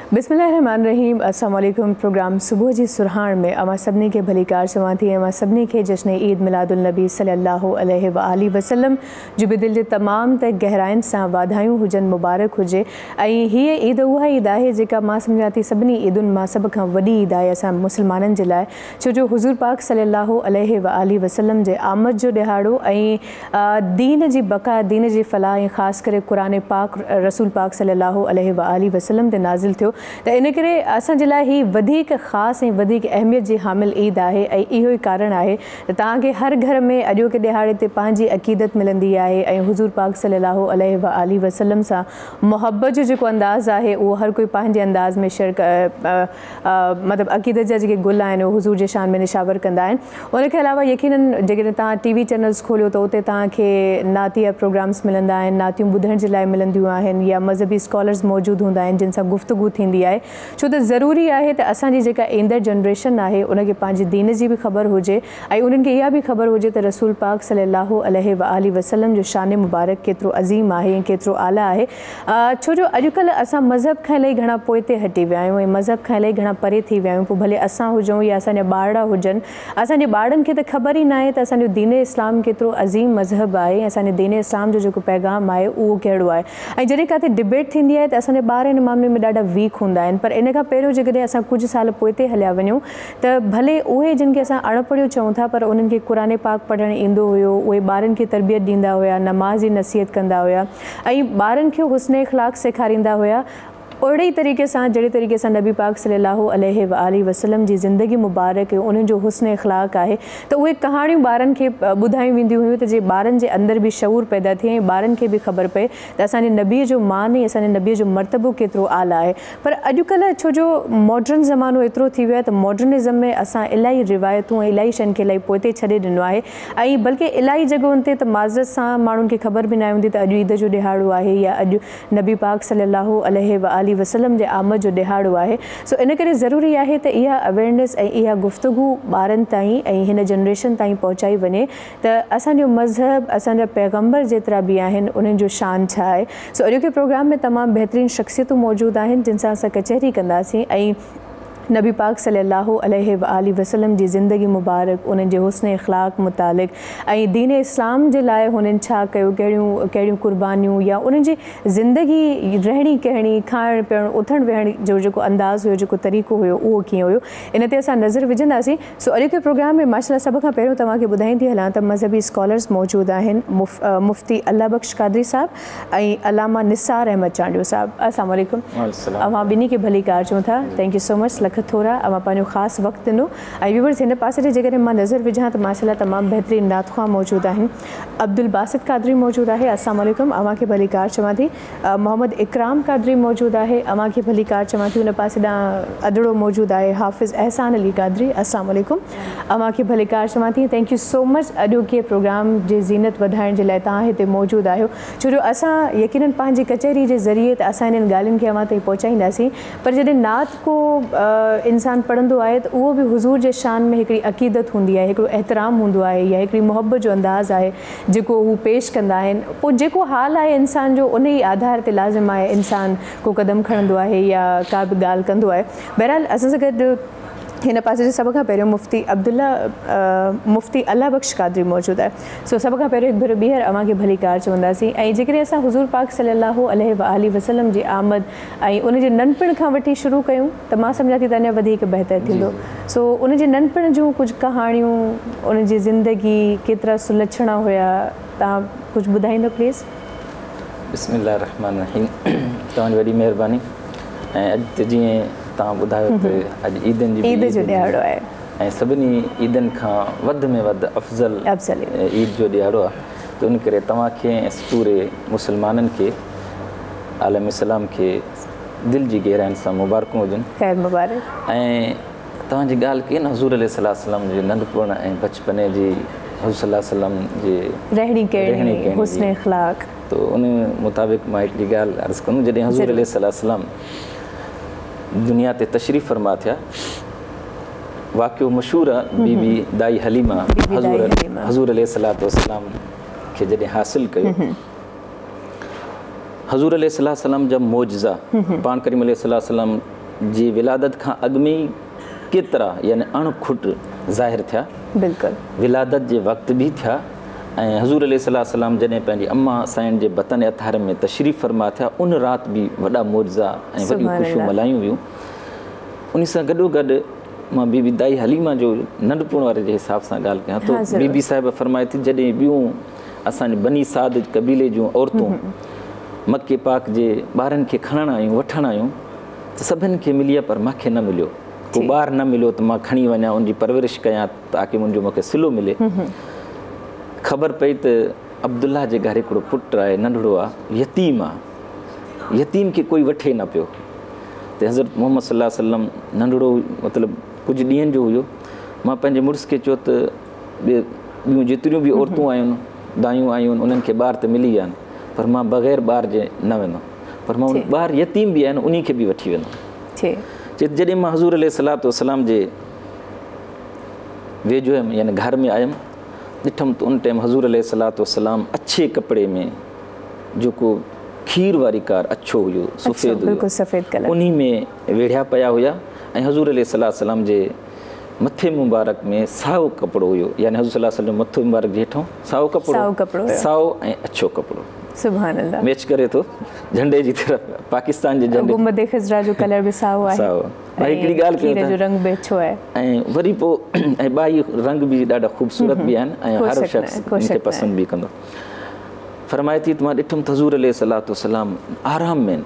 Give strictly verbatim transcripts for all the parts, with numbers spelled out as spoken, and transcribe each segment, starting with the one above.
बिस्मिल्लाहिर्रहमानिर्रहीम। अस्सलाम वालेकुम। प्रोग्राम सुबह जी सुरहान में अमा सभिनी के भलीकार चवां थी। अमा सभिनी के जश्न ईद मिलादुल नबी सल्लल्लाहु अलैहि व आलिहि वसल्लम जो बि दिल जे तमाम त गहराइन सां वाधायूं हुजनि, मुबारक हुजे। ऐं हीअ ईद उहा ईद आहे जेका मां सम्झां थी सभिनी ईदुनि मां सभ खां वॾी ईद आहे असां मुस्लमाननि जे लाइ, छो जो हुज़ूर पाक सल्लल्लाहु अलैहि व आलिहि वसल्लम जे आमद जो ॾिहाड़ो ऐं दीन जी बका, दीन जी फलाह ऐं ख़ासि करे क़ुरान पाक रसूल पाक सल्लल्लाहु अलैहि व आलिहि वसल्लम ते नाज़िल थियो। त इन करे असांजे लाइ ही वधीक ख़ासि ऐं वधीक अहमियत जी हामिल ईद आहे। ऐं इहो ई कारण आहे त तव्हांखे हर घर में अॼोके ॾिहाड़े ते पंहिंजी अक़ीदत मिलंदी आहे ऐं हुज़ूर पाक सल्लल्लाहु अलैहि व आलिहि वसल्लम सां मुहबत जो जेको अंदाज़ आहे उहो हर कोई पंहिंजे अंदाज़ में शेयर मतिलबु अक़ीदत जा जेके गुल आहिनि उहे हुज़ूर जे शान में निशावर कंदा आहिनि। उनखे अलावा यकीनन जेकॾहिं तव्हां टी वी चैनल्स खोलियो त उते तव्हांखे नातिया प्रोग्राम्स मिलंदा आहिनि, नातियूं ॿुधण जे लाइ मिलंदियूं आहिनि या मज़हबी स्कॉलर्स मौजूदु हूंदा आहिनि जिन सां गुफ़्तगू थींदी आहे। छो त ज़रूरी आहे त असांजी जेका ईंदड़ जनरेशन आहे उनखे पंहिंजी दीन जी बि ख़बर हुजे ऐं उन्हनि खे इहा बि ख़बर हुजे त रसूल पाक सल्लल्लाहु अलैहि व आलिहि वसल्लम जो शान मुबारक केतिरो अज़ीम आहे ऐं केतिरो आला आहे। छो जो अॼुकल्ह असां मज़हब खां इलाही घणा पोइ ते हटी विया आहियूं ऐं मज़हब खां इलाही घणा परे थी विया आहियूं। पोइ भले असां हुजूं या असांजा ॿार हुजनि, असांजे ॿारनि खे त ख़बर ई न आहे त असांजो दीन इस्लाम केतिरो अज़ीम मज़हब आहे ऐं असांजे दीन इस्लाम जो जेको पैगाम आहे उहो कहिड़ो आहे। ऐं जॾहिं किथे डिबेट थींदी आहे त असांजा ॿार हिन मामले में ॾाढा वीक हूंदा आहिनि। पर इन खां पहिरियों जेकॾहिं असां कुझु साल पोइ ते हलिया वञूं त भले उहे जिन खे असां अणपढ़ियो चऊं था पर उन्हनि खे क़ुरान पाक पढ़णु ईंदो हुयो, उहे ॿारनि खे तरबियत ॾींदा हुया, नमाज़ जी नसीहत कंदा हुया ऐं ॿारनि खे हुस्न इख़लाक़ सेखारींदा हुया। ओड़े ई तरीक़े सां जहिड़े तरीक़े सां नबी पाक सल्लल्लाहु अलैहि व आलिहि वसल्लम जी ज़िंदगी मुबारक ऐं उन्हनि जो हुस्न इख़लाक़ आहे त उहे कहाणियूं ॿारनि खे ॿुधायूं वेंदियूं हुयूं त जे ॿारनि जे अंदरि बि शऊर पैदा थिए ऐं ॿारनि खे बि ख़बर पए त असांजे नबीअ जो मान ऐं असांजे नबीअ जो मर्तबो केतिरो आला आहे। पर अॼुकल्ह छो जो मॉडर्न ज़मानो एतिरो थी वियो आहे त मॉडर्निज़म में असां इलाही रिवायतूं ऐं इलाही शयुनि खे इलाही पोइ ते छॾे ॾिनो आहे ऐं बल्कि इलाही जॻहुनि ते त माज़रत सां माण्हुनि खे ख़बर बि न हूंदी त अॼु ईद जो ॾिहाड़ो आहे या अॼु नबी पाक सल्लल्लाहु अलैहि व आलिहि वसल्लम जे आमद जो ॾिहाड़ो आहे। सो इन करे ज़रूरी आहे त इहा अवेयरनेस ऐं इहा गुफ़्तगू ॿारनि ताईं ऐं हिन जनरेशन ताईं पहुचाई वञे त असांजो मज़हब, असांजा पैगम्बर जेतिरा बि आहिनि उन्हनि जो शान छा आहे। सो अॼोके प्रोग्राम में तमामु बहितरीनु शख़्सियतूं मौजूदु आहिनि जिन सां असां कचहरी कंदासीं ऐं नबी पाक सल्लल्लाहु अलैहि व आलिहि वसल्लम जी ज़िंदगी मुबारक, उन्हनि जे हुस्न इख़लाक़ मुतालिक़ ऐं दीन इस्लाम जे लाइ हुननि छा कयो, कहिड़ियूं कहिड़ियूं क़ुर्बानियूं या उन्हनि जी ज़िंदगी रहणी कहणी, खाइण पीअण, उथण वेहण जो जेको अंदाज़ हुयो, जेको तरीक़ो हुयो उहो कीअं हुयो, इन ते असां नज़र विझंदासीं। सो अॼोके प्रोग्राम में माशाअल्लाह सभ खां पहिरियों तव्हांखे ॿुधाईंदी हलां त मज़हबी स्कॉलर्स मौजूदु आहिनि। मुफ़ मुफ़्ती अल्लाह बख़्श कादरी साहब ऐं अलामा निसार अहमद चांडियो साहब। अस्सलाम वालेकुम। अवां ॿिन्ही खे भली कार चऊं था। थैंक यू सो मच लख थोरा अवां पंहिंजो ख़ासि वक़्तु ॾिनो। ऐं व्यूवर्स हिन पासे ते जेकॾहिं मां नज़र विझां त माशाअल्लाह तमामु बहितरीनु नातख़्वाह मौजूदु आहिनि। अब्दुल बासित कादरी मौजूदु आहे। अस्सलाम वालेकुम। अवां खे भली कार चवां थी। मोहम्मद इकराम कादरी मौजूदु आहे। अवां खे भली कार चवां थी। हुन पासे ॾांहुं अदड़ो मौजूदु आहे हाफ़िज़ अहसान अली कादरी। अस्सलाम वालेकुम। अवां खे भली कार चवां थी। थैंक यू सो मच अॼोके प्रोग्राम जी ज़ीनत वधाइण जे लाइ तव्हां हिते मौजूदु आहियो। छो जो असां यकीनन पंहिंजी कचहरी जे ज़रिए त असां इन्हनि ॻाल्हियुनि खे अवां ताईं पहुचाईंदासीं, पर जॾहिं नात को इंसान पढ़ंदो आहे त उहो बि हुज़ूर जे शान में हिकिड़ी अक़ीदत हूंदी आहे, हिकिड़ो एहतराम हूंदो आहे या हिकिड़ी मुहबत जो अंदाज़ आहे जेको हू पेश कंदा आहिनि। पोइ जेको हाल आहे इंसान जो उन ई आधार ते लाज़िम आहे इंसान को क़दम खणंदो आहे या का बि ॻाल्हि कंदो आहे। बहरहाल असां सां गॾु हिन पासे जे सभ खां पहिरियों मुफ़्ती अब्दुल्ला मुफ़्ती अल्लाह बख़्श कादरी मौजूदु आहे। सो सभ खां पहिरियों हिकु भेरो ॿीहर अवां खे भली कार चवंदासीं। ऐं जेकॾहिं असां हुज़ूर पाक सल्लल्लाहु अलैहि व आलिहि वसल्लम जी आमद ऐं उनजे नंढपिण खां वठी शुरू कयूं त मां सम्झां थी त अञा वधीक बहितर थींदो। सो उनजे नंढपिण जूं कुझु कहाणियूं, उनजी ज़िंदगी केतिरा सुलक्षणा हुया, तव्हां कुझु ॿुधाईंदो प्लीज़। बिस्मिल्लाह रहमान रहीम। तव्हांजी वॾी महिरबानी। ऐं अॼु त जीअं तव्हां ॿुधायो त अॼु ईदनि जी ईद जो ॾिहाड़ो आहे ऐं सभिनी ईदनि खां वधि में वधि अफ़ज़ल ईद जो ॾिहाड़ो आहे। त उन करे तव्हांखे पूरे मुस्लमाननि खे आलम इस्लाम खे दिलि जी गहराइनि सां मुबारकूं हुजनि। ख़ैर मुबारक। ऐं तव्हांजी ॻाल्हि कई न हज़ूर अलैहि सलाम जे नंढपण ऐं बचपने जी हज़ूर सलाम जे रहणी कहणी, हुस्न इख़लाक़, त उन मुताबिक़ मां हिकिड़ी ॻाल्हि अर्ज़ु कंदुमि। जॾहिं हज़ूर अलैहि सलाम दुनिया ते तशरीफ़ फरमा थिया, वाक़ियो मशहूरु आहे। बीबी दाई हलीमा हज़ूर हज़ूर अलैहि सलाम खे जॾहिं हासिलु कयो, हज़ूर अलैहि सलाम जा मौजज़ा पाण करीम अलैहि सलाम जी विलादत खां अॻु में ई केतिरा यानी अणखुट ज़ाहिर थिया। बिल्कुलु विलादत जे वक़्तु बि थिया ऐं हज़ूर अलैहि सलाम जॾहिं पंहिंजी अम्मा साईं जे बतन अतहर में तशरीफ़ फरमा थिया उन राति बि वॾा मौजज़ा ऐं वॾियूं ख़ुशियूं मल्हायूं वियूं। उन सां गॾोगॾु मां बीबी दाई हलीमा जो नंढपण वारे जे हिसाब सां ॻाल्हि कयां थो। बीबी साहिब फरमाए थी जॾहिं ॿियूं असांजे बनी साद क़बीले जूं औरतूं मके पाक जे ॿारनि खे खणणु आयूं वठणु आयूं त सभिनि खे मिली पर मूंखे न मिलियो, को ॿारु न मिलियो त मां खणी वञा उनजी परवरिश कयां ताकी मुंहिंजो मूंखे सिलो मिले। ख़बर पई त अब्दुल्ला जे घर हिकिड़ो पुटु आहे, नंढड़ो आहे, यतीम आहे, यतीम खे कोई वठे न पियो। त हज़रत मोहम्मद सल्लल्लाहु अलैहि वसल्लम नंढड़ो मतिलबु कुझु ॾींहंनि जो हुयो। मां पंहिंजे मुड़ुस खे चयो त ॿियूं जेतिरियूं बि औरतूं आहियूं दायूं आयूं आहिनि उन्हनि खे ॿार त मिली विया आहिनि पर मां बग़ैर ॿार जे न वेंदुमि, पर मां उन ॿार यतीम बि आहिनि उन्ही खे बि वठी वेंदुमि। चए जॾहिं मां हज़ूर अलैहि सलातो वसलाम जे वेझो हुयमि यानी घर में आयुमि ॾिठमि त उन टाइम हज़ूर अलैहि सलातो वसलाम अच्छे कपिड़े में जेको खीर वारी कार अछो हुयो सफ़ेद हुयो उन्ही में वेढ़िया पिया हुया ऐं हज़ूर अलैहि सलातो वसलाम जे मथे मुबारक में साओ कपिड़ो हुयो यानी हज़ूर सल्लल्लाहु अलैहि वसल्लम मथे मुबारक जे हेठों साओ कपिड़ो साओ ऐं अछो कपिड़ो सुभान अल्लाह मैच करे थो झंडे जी तरफ़ पाकिस्तान जे झंडे गुंबद ख़िज़रा जो कलर बि साओ आहे साओ भाई हिकिड़ी ॻाल्हि कयो जो रंग बि अछो आहे ऐं वरी पोइ ऐं ॿाई रंग बि ॾाढा ख़ूबसूरत बि आहिनि ऐं हर शख़्स उनखे पसंदि बि कंदो। फरमाए थी त मां ॾिठुमि त हज़ूर अलैहि सलातो वसलाम आराम में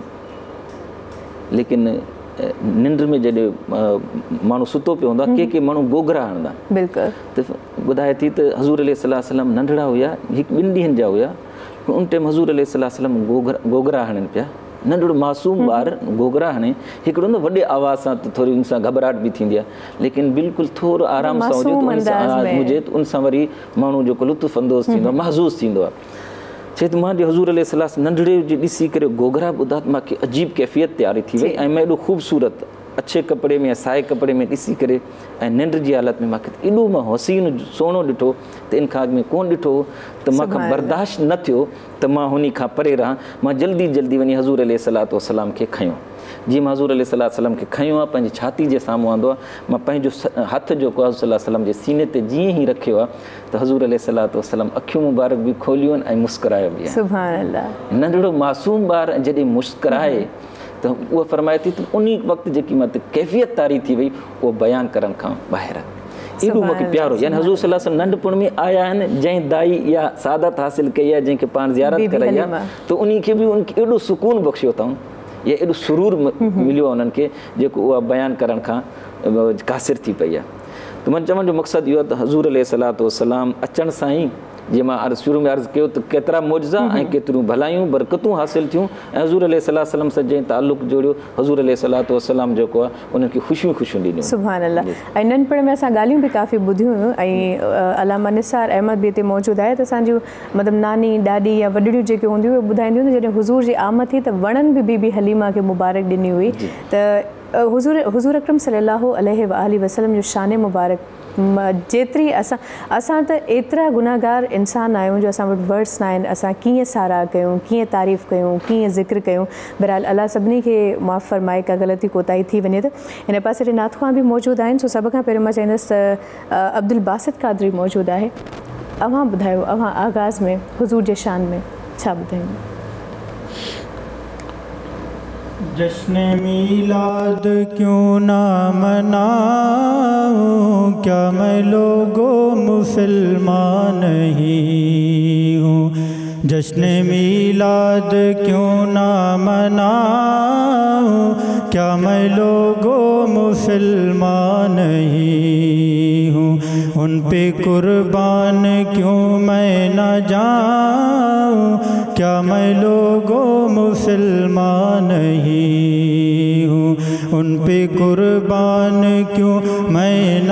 आहिनि लेकिन निंड में जॾहिं माण्हू सुतो पियो हूंदो आहे के के माण्हू गोगरा हणंदा बिल्कुलु त ॿुधाए थी त हज़ूर अलैहि सलातो वसलाम नंढड़ा हुया हिकु ॿिनि ॾींहंनि जा हुया उन टाइम हज़ूर अलैहि सलातो वसलाम गोगरा गोगरा हणनि पिया। नंढड़ो मासूम ॿार गोगरा हणे हिकिड़ो न वॾे आवाज़ सां त थोरी उन सां घबराहट बि थींदी आहे लेकिन बिल्कुलु थोरो आराम सां हुजे त उन सां हुजे त उन सां वरी माण्हू जेको लुत्फ़ अंदोज़ थींदो आहे महज़ूज़ थींदो आहे। चए त मां जे हज़ूर अलैहि सलातो नंढड़े जे ॾिसी करे गोगरा ॿुधा त मूंखे अजीब कैफ़ियत तयारी थी वई ऐं मां एॾो ख़ूबसूरत अच्छे कपिड़े में साए कपिड़े में ॾिसी करे ऐं निंड जी हालत में मूंखे एॾो मां हसीन सुहिणो ॾिठो त इन खां अॻु में कोन ॾिठो त मूंखां बर्दाश्त न थियो त मां हुन खां परे रहां। मां जल्दी जल्दी वञी हज़ूर अलैहि सलातो वसलाम खे खयो। जीअं मां हज़ूर अलैहि सलातो वसलाम खे खयो आहे पंहिंजी छाती जे साम्हूं आंदो आहे मां पंहिंजो हथु जेको आहे सल्लल्लाहु अलैहि वसल्लम जे सीने ते जीअं ई रखियो आहे त हज़ूर अलैहि सलातो वसलाम अखियूं मुबारक बि खोलियूं आहिनि ऐं मुस्कुरायो बि आहे। सुभान अल्लाह नंढड़ो मासूम ॿार जॾहिं मुस्कुराए त उहा फरमाए थी त उन वक़्तु जेकी मां कैफ़ियत तारी थी वई उहो बयानु करण खां ॿाहिरि एॾो मूंखे प्यारो यानी हज़ूर सल्लल्लाहु अलैहि वसल्लम नंढपण में आया आहिनि जंहिं दाई इहा सादत हासिलु कई आहे जंहिंखे पाण ज़ियारत कराई आहे त उन खे बि उनखे एॾो सुकून बख़्शियो अथऊं या एॾो सुरूर मिलियो आहे उन्हनि खे जेको उहा बयानु करण खां कासिर थी पई आहे। त मां चवण जो मक़सदु इहो आहे त हज़ूर अलैहि सलातो वसलाम अचण सां ई जीअं मां अर्ज़ु शुरू में अर्ज़ु कयो त केतिरा मौजज़ा ऐं केतिरियूं भलायूं बरकतूं हासिलु थियूं ऐं हज़ूर अलैहि सलातो वसलाम सां जंहिं ताल्लुक़ जोड़ियो हज़ूर अलैहि सलातो वसलाम जेको आहे उनखे ख़ुशियूं ख़ुशियूं ॾिनियूं। सुभान अल्लाह। ऐं नंढपण में असां ॻाल्हियूं बि काफ़ी ॿुधियूं हुयूं ऐं अलामा निसार अहमद बि हिते मौजूदु आहे त असांजूं मतिलबु नानी ॾाॾी या वॾड़ियूं जेके हूंदियूं उहे ॿुधाईंदियूं हुयूं जॾहिं हुज़ूर जी आमद थी त वणनि बि बीबी हलीमा खे मुबारक ॾिनी हुई त हुज़ूर हुज़ूर अकरम सल्लल्लाहु अलैहि वसल्लम जो शान मुबारक जेतिरी असां असां त एतिरा गुनाहगार इंसान आहियूं जो असां वटि वर्ड्स न आहिनि असां कीअं साराह कयूं कीअं तारीफ़ कयूं कीअं ज़िक्र कयूं। बहरहाल अलाह सभिनी खे माफ़ फरमाए का ग़लती कोताही थी वञे त हिन पासे ते नाथुआ बि मौजूदु आहिनि सो सभ खां पहिरियों मां चईंदसि त अब्दुल बासित कादरी मौजूदु आहे। अव्हां ॿुधायो अव्हां आगाज़ में हुज़ूर जे शान में छा ॿुधाईंदा? जश्न मीलाद क्यों ना मनाऊं क्या मैं लोगों मुसलमान नहीं हूँ। जश्न मीलाद क्यों ना मनाऊं क्या मैं लोगों मुसलमान नहीं हूँ। उन पे कुर्बान क्यों मैं न जाऊं क्या मैं लोगों मुसलमान नहीं हूँ। उन पे कुर्बान क्यों मैं न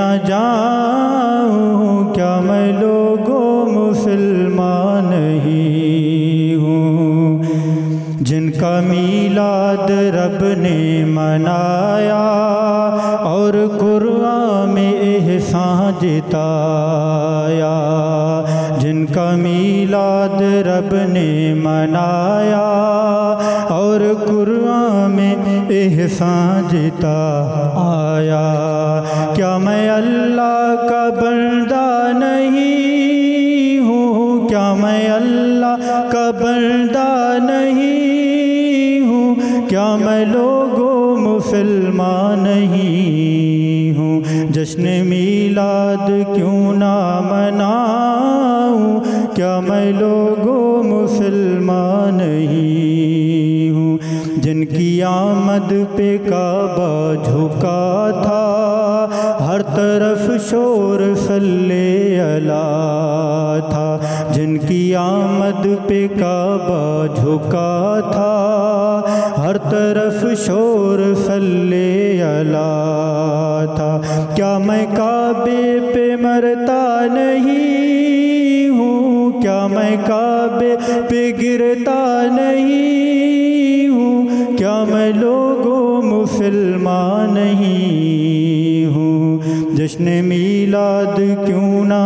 जाऊँ क्या मैं लोगों मुसलमान नहीं हूँ। जिनका मीलाद रब ने मनाया और कुरान में एहसान जताया जिनका मीलाद रब ने मनाया और कुरान में एहसान जिता आया। क्या मैं अल्लाह का बंदा नहीं हूँ, क्या मैं अल्लाह का बंदा नहीं हूँ, क्या मैं लोगों मुसलमान नहीं हूँ। जश्न मीलाद क्यों ना मनाऊँ, क्या मैं लोगों मुसलमान नहीं हूँ। जिनकी आमद पे काबा झुका था, हर तरफ शोर सल्ले अला था। जिनकी आमद पे काबा झुका था, हर तरफ शोर सल्ले अला था। क्या मैं काबे पे मरता नहीं हूँ, क्या मैं काबे पे गिरता नहीं हूँ, क्या मैं लोगों मुसलमान नहीं हूँ। जश्न मीलाद क्यों ना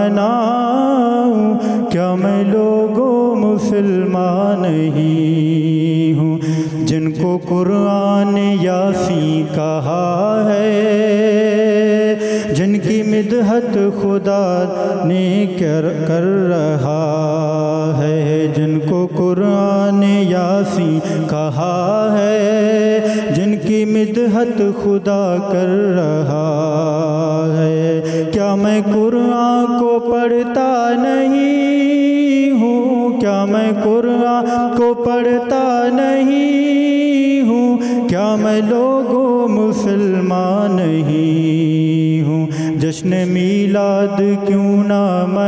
मनाऊँ, क्या मैं लोगों मुसलमान नहीं हूँ। जिनको कुरान यासीन कहा है, जिनकी मिदहत खुदा ने कर कर रहा है, जिनको कुरान यासीन कहा है, जिनकी मिदहत खुदा कर रहा है। क्या मैं कुरान को पढ़ता नहीं हूँ, क्या मैं कुरान को पढ़ता नहीं हूँ, क्या मैं लोगों मुसलमान नहीं हूँ। जश्न मीलाद क्यों ना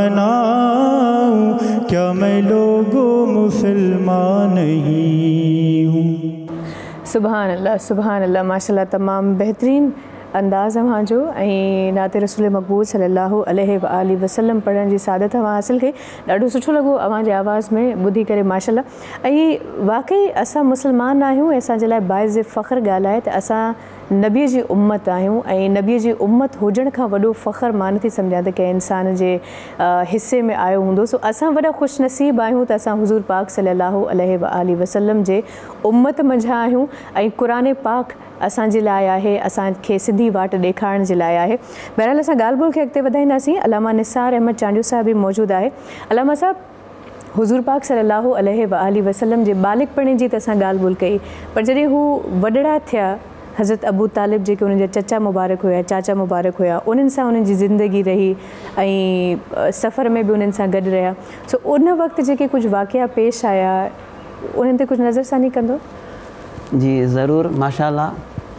मनाऊँ, क्या मैं लोगों मुसलमान नहीं हूँ। सुभान अल्लाह, सुभान अल्लाह, माशाल्लाह। तमाम बेहतरीन अंदाज़ अव्हां जो ऐं नाते रसूल मक़बूल सल्लल्लाहु अलैहि व आलिहि वसल्लम पढ़ण जी सादत अव्हां हासिल कई। ॾाढो सुठो लॻो अव्हां जे आवाज़ में ॿुधी करे, माशाल्लाह। ऐं वाक़ई असां मुस्लमान आहियूं ऐं असांजे लाइ बाइज़ फ़ख़्र ॻाल्हि आहे त असां नबीअ जी उम्मत आहियूं ऐं नबीअ जी उम्मत हुजण खां वॾो फ़ख़्र मां नथी सम्झां त कंहिं इंसान जे हिसे में आयो हूंदो। सो असां वॾा ख़ुशनसीब आहियूं त असां हुज़ूर पाक सल्लल्लाहु अलैहि व आलिहि वसल्लम जे उम्मत मंझां आहियूं ऐं क़ुरान पाक असांजे लाइ आहे, असांखे सिधी वाट ॾेखारण जे लाइ आहे। बहरहाल असां ॻाल्हि ॿोल खे अॻिते वधाईंदासीं। अलामा निसार अहमद चांडियो साहिब बि मौजूदु आहे। अलामा साहिब, हुज़ूर पाक सल्लल्लाहु अलैहि व आलिहि वसल्लम जे बालिगपणे जी त असां ॻाल्हि ॿोल कई, पर जॾहिं हू वॾड़ा थिया, हज़रत अबू तालिब जेके उन्हनि जा चचा मुबारक हुया, चाचा मुबारक हुया, उन्हनि सां उन्हनि जी ज़िंदगी रही ऐं सफ़र में बि उन्हनि सां गॾु रहिया। सो उन वक़्तु जेके कुझु वाक़िया पेश आया, उन्हनि ते कुझु नज़रसानी कंदो? जी ज़रूर, माशाअल्लाह।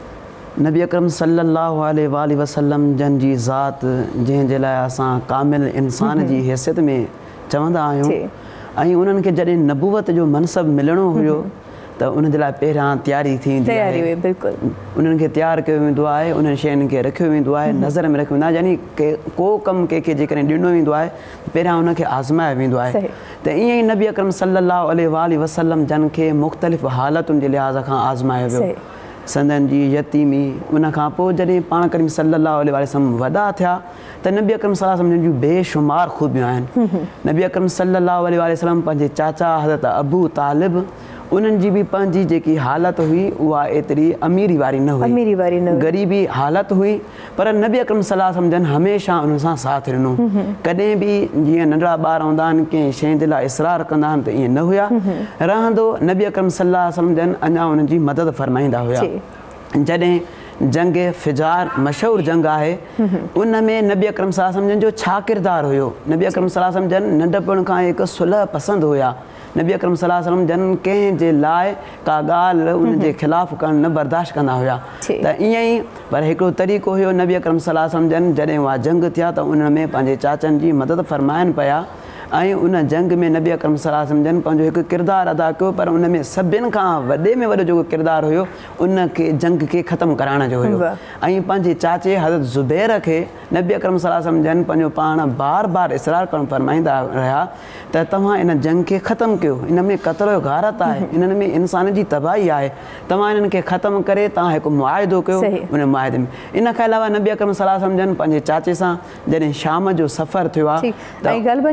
नबी अकरम सल्लल्लाहु अलैहि वसल्लम जन जी ज़ात जंहिंजे लाइ असां कामिल इंसान जी हैसियत में चवंदा आहियूं, ऐं उन्हनि खे जॾहिं नबूवत जो मनसब मिलणो हुयो त उन जे लाइ पहिरियां तयारी थींदी आहे। बिल्कुलु उन्हनि खे तयारु कयो वेंदो आहे, उन्हनि शयुनि खे रखियो वेंदो आहे, नज़र में रखियो वेंदो आहे। यानी के को कमु कंहिंखे जेकॾहिं ॾिनो वेंदो आहे पहिरियां उनखे आज़मायो वेंदो आहे। त ईअं ई नबी अकरम सल्लल्लाहु अलैहि वसल्लम जन खे मुख़्तलिफ़ हालतुनि जे लिहाज़ खां आज़मायो वियो। संदन जी यतीमी, उन खां पोइ जॾहिं पाण करीम सल्लल्लाहु अलैहि वसल्लम वॾा थिया त नबी अकरम सल्लल्लाहु अलैहि वसल्लम जूं बेशुमार ख़ूबियूं आहिनि। नबी अकरम सल्लल्लाहु अलैहि वसल्लम पंहिंजे चाचा हज़रत अबू तालिब, उन्हनि जी बि पंहिंजी जेकी हालत हुई उहा एतिरी अमीरी वारी न हुई, अमीरी वारी न ग़रीबी हालत हुई, पर नबी अकरम सल्लल्लाहु अलैहि वसल्लम जन हमेशह उन्हनि सां साथ ॾिनो। कॾहिं बि जीअं नंढड़ा ॿार हूंदा आहिनि कंहिं शइ जे लाइ इसरार कंदा आहिनि त ईअं न हुया रहंदो। नबी अकरम सल्लल्लाहु अलैहि वसल्लम जन अञा उन्हनि जी मदद फरमाईंदा हुया। जॾहिं जंग फिजार मशहूरु जंग आहे, उन में नबी अकरम सल्लल्लाहु अलैहि वसल्लम जो छा किरदारु हुयो? नबी अकरम सल्लल्लाहु अलैहि वसल्लम जन नंढपण खां हिकु सुलह पसंदि हुया। नबी अकरम सल्लल्लाहु अलैहि वसल्लम जन कंहिं जे लाइ का ॻाल्हि उन जे ख़िलाफ़ु करणु न बर्दाश्त कंदा हुया। त ईअं ई पर हिकिड़ो तरीक़ो हुयो नबी अकरम सल्लल्लाहु अलैहि वसल्लम जन जॾहिं उहा जंग थिया त उन में पंहिंजे चाचनि जी मदद फरमाइनि पिया ऐं उन जंग में नबी अकरम सल्लल्लाहु अलैहि वसल्लम जन पंहिंजो हिकु किरदारु अदा कयो। पर उन में सभिनि खां वॾे में वॾो जेको किरदारु हुयो उन खे जंग खे ख़तमु कराइण जो हुयो। ऐं पंहिंजे चाचे हज़रत ज़ुबैर खे नबी अकरम सल्लल्लाहु अलैहि वसल्लम जन पंहिंजो पाण बार बार इसरार करणु फरमाईंदा रहिया त तव्हां इन जंग खे ख़तमु कयो, इन में क़त्ल गारत आहे, इन्हनि में इंसान जी तबाही आहे, तव्हां इन्हनि खे ख़तमु करे तव्हां हिकु मुआहिदो कयो। उन मुआहिदे में इन खां अलावा नबी अकरम सल्लल्लाहु अलैहि वसल्लम जन पंहिंजे चाचे सां जॾहिं शाम जो सफ़र थियो आहे त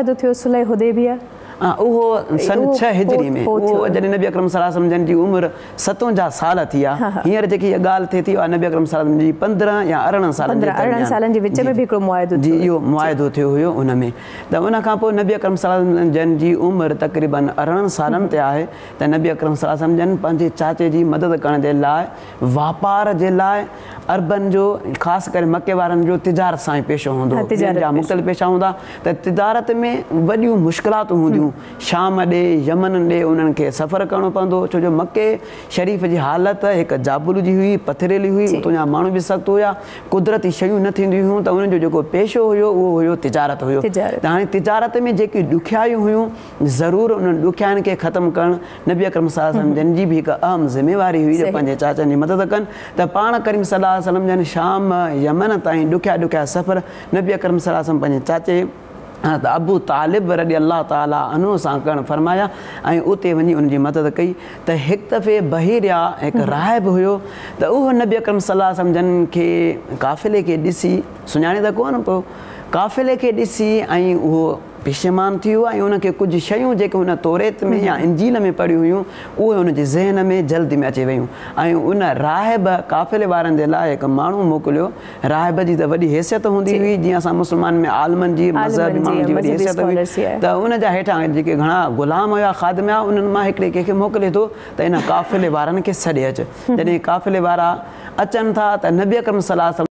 मुआहिदो थियो सुलह हुदैबिया? उहो सन छह हिजरी में, उहो जॾहिं नबी अकरम सल्लल्लाहु अलैहि वसल्लम जी उमिरि सतवंजाह साल थी आहे। हींअर जेकी इहा ॻाल्हि थिए थी नबी अकरम सल्लल्लाहु अलैहि वसल्लम जी पंद्रहं या अरिड़हं सालनि अरिड़हं सालनि जे विच में बि हिकिड़ो मुआहिदो जी इहो मुआहिदो थियो हुयो उन में। त उन खां पोइ नबी अकरम सल्लल्लाहु अलैहि वसल्लम जन जी उमिरि तक़रीबन अरिड़हं सालनि ते आहे त नबी अकरम सल्लल्लाहु अलैहि वसल्लम जन पंहिंजे चाचे जी मदद करण जे लाइ वापार जे लाइ अरबनि जो ख़ासि करे मके वारनि जो तिजारत सां ई पेशो हूंदो, जा मुख़्तलिफ़ पेशा हूंदा। त तिजारत में वॾियूं मुश्किलातूं हूंदियूं, शाम ॾे यमन ॾे उन्हनि खे सफ़र करिणो पवंदो, छो जो मके शरीफ़ जी हालत हिकु जाबुल जी हुई, पथरेली हुई, उतां जा माण्हू बि सख़्तु हुया, कुदरती शयूं न थींदियूं हुयूं, त उन्हनि जो जेको पेशो हुयो उहो हुयो तिजारत हुयो। त हाणे तिजारत में जेकी ॾुखियायूं हुयूं ज़रूरु उन्हनि ॾुखियाईनि खे ख़तमु करणु नबी अकरम सल्लल्लाहु अलैहि वसल्लम जन जी बि हिकु अहम ज़िमेवारी हुई जो पंहिंजे चाचनि जी मदद कनि। त पाण करीम सल्लल्लाहु अलैहि वसल्लम जन शाम यमन ताईं ॾुखिया ॾुखिया सफ़र नबी अकरम सल्लल्लाहु अलैहि वसल्लम पंहिंजे चाचे त अबू तालिब रज़ी अल्लाह ताला अन्हु सां करणु फरमाया ऐं उते वञी उनजी मदद कई। त हिकु दफ़े बहिरिया हिकु राहिब हुयो, त उहो नबी अकरम सल्लल्लाहु अलैहि वसल्लम जन खे काफ़िले खे ॾिसी सुञाणे त कोन पियो, काफ़िले खे ॾिसी ऐं उहो पेशेमान थी वियो ऐं उनखे कुझु शयूं जेके हुन तौरेत में या इंजील में पढ़ियूं हुयूं उहे हुनजे ज़हन में जल्दी में अची वियूं ऐं उन राहिब काफ़िले वारनि जे लाइ हिकु माण्हू मोकिलियो। राहिब जी त वॾी हैसियत हूंदी हुई, जीअं असां मुस्लमान में आलमनि जी मज़हबी माण्हुनि जी वॾी हैसियत हुई, त उनजा हेठां जेके घणा ग़ुलाम हुया, ख़ादिम हुया, उन्हनि मां हिकिड़े कंहिंखे मोकिले थो त इन काफ़िले वारनि खे छॾे अचु। जॾहिं काफ़िले वारा अचनि था त नबी अकरम सल्लल्लाहु अलैहि वसल्लम